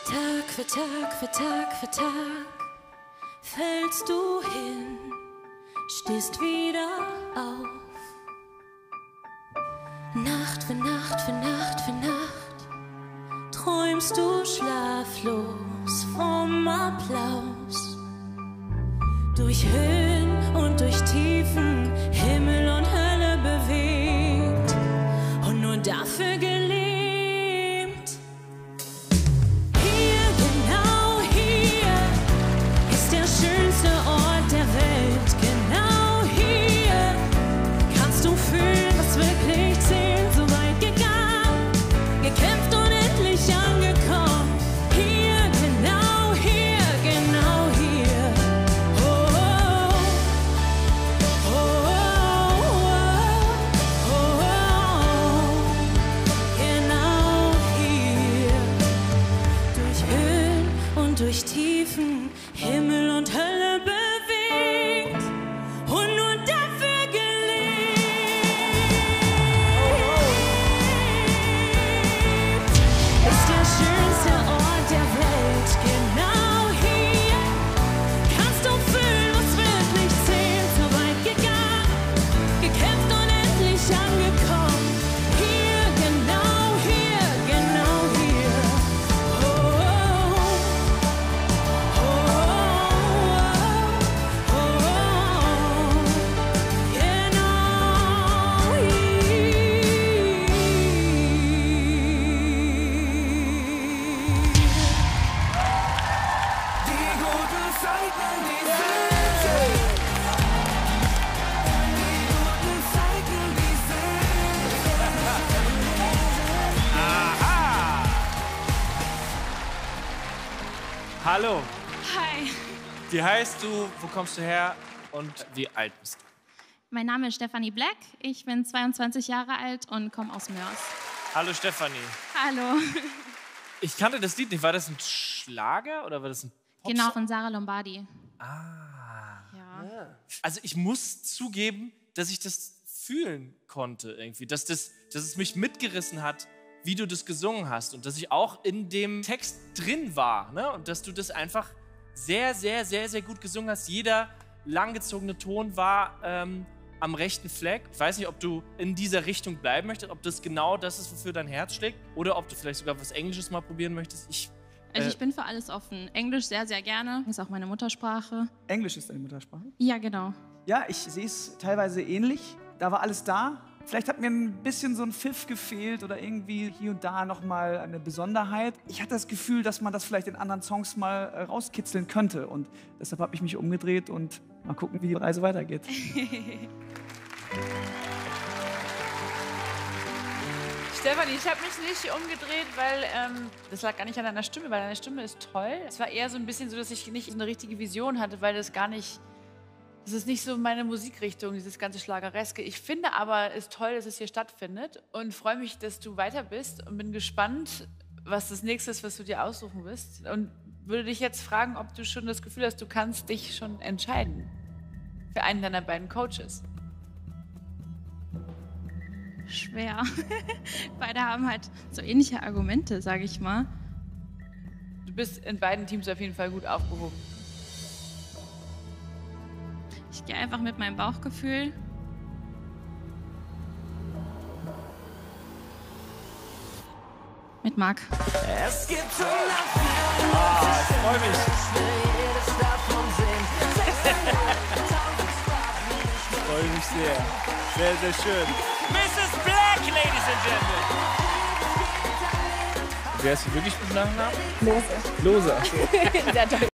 Tag für Tag für Tag für Tag fällst du hin, stehst wieder auf. Nacht für Nacht für Nacht für Nacht träumst du schlaflos vom Applaus. Durch Höhen und durch Tiefen, Himmel und Hölle bewegt und nur dafür gelebt. Hier, genau hier, ist der schönste Ort der Welt. Genau hier kannst du fühlen, was wirklich zählt. So weit gegangen, gekämpft und endlich angekommen. Hier, genau hier, genau hier. Oh, oh, oh, oh, oh, oh, genau hier. Durch Höhen und durch Tiefen, Himmel und Hölle bewegt und nur dafür gelebt. Ist der schönste Ort der Welt. Genau hier kannst du fühlen, was wirklich zählt. So weit gegangen, gekämpft und endlich angekommen. Hier, genau hier, genau hier. Oh, oh, oh, oh, oh, genau hier. Die guten Zeiten, die sind. Die guten Zeiten, die sind. Aha! Hallo, Hi, wie heißt du, wo kommst du her und wie alt bist du? mein Name ist Stephanie Black, ich bin 22 Jahre alt und komme aus Mörs. Hallo Stefanie. Hallo. Ich kannte das Lied nicht. War das ein Schlager oder war das ein Popsong? Genau, von Sarah Lombardi. Ah. Ja. Also ich muss zugeben, dass ich das fühlen konnte irgendwie. Dass es mich mitgerissen hat, wie du das gesungen hast. Und dass ich auch in dem Text drin war. Ne? Und dass du das einfach sehr, sehr, sehr, sehr gut gesungen hast. Jeder langgezogene Ton war am rechten Fleck. Ich weiß nicht, ob du in dieser Richtung bleiben möchtest, ob das genau das ist, wofür dein Herz schlägt. Oder ob du vielleicht sogar was Englisches mal probieren möchtest. Also ich bin für alles offen. Englisch sehr, sehr gerne. Ist auch meine Muttersprache. Englisch ist deine Muttersprache? Ja, genau. Ja, ich sehe es teilweise ähnlich. Da war alles da. Vielleicht hat mir ein bisschen so ein Pfiff gefehlt oder irgendwie hier und da nochmal eine Besonderheit. Ich hatte das Gefühl, dass man das vielleicht in anderen Songs mal rauskitzeln könnte. Und deshalb habe ich mich umgedreht und mal gucken, wie die Reise weitergeht. Stefanie, ich habe mich nicht umgedreht, weil das lag gar nicht an deiner Stimme, weil deine Stimme ist toll. Es war eher so ein bisschen so, dass ich nicht so eine richtige Vision hatte, weil das ist nicht so meine Musikrichtung, dieses ganze Schlagereske. Ich finde aber, es ist toll, dass es hier stattfindet und freue mich, dass du weiter bist und bin gespannt, was das nächste ist, was du dir aussuchen wirst. Und würde dich jetzt fragen, ob du schon das Gefühl hast, du kannst dich schon entscheiden für einen deiner beiden Coaches. Schwer. Beide haben halt so ähnliche Argumente, sage ich mal. Du bist in beiden Teams auf jeden Fall gut aufgehoben. Ich gehe einfach mit meinem Bauchgefühl. Mit Marc. Es gibt 100 ich freue mich. Ich freue mich sehr. Sehr, sehr schön. Mrs. Black, Ladies and Gentlemen. Wer ist hier wirklich mit Nachnamen? Lose. Lose, ach so. Sehr toll.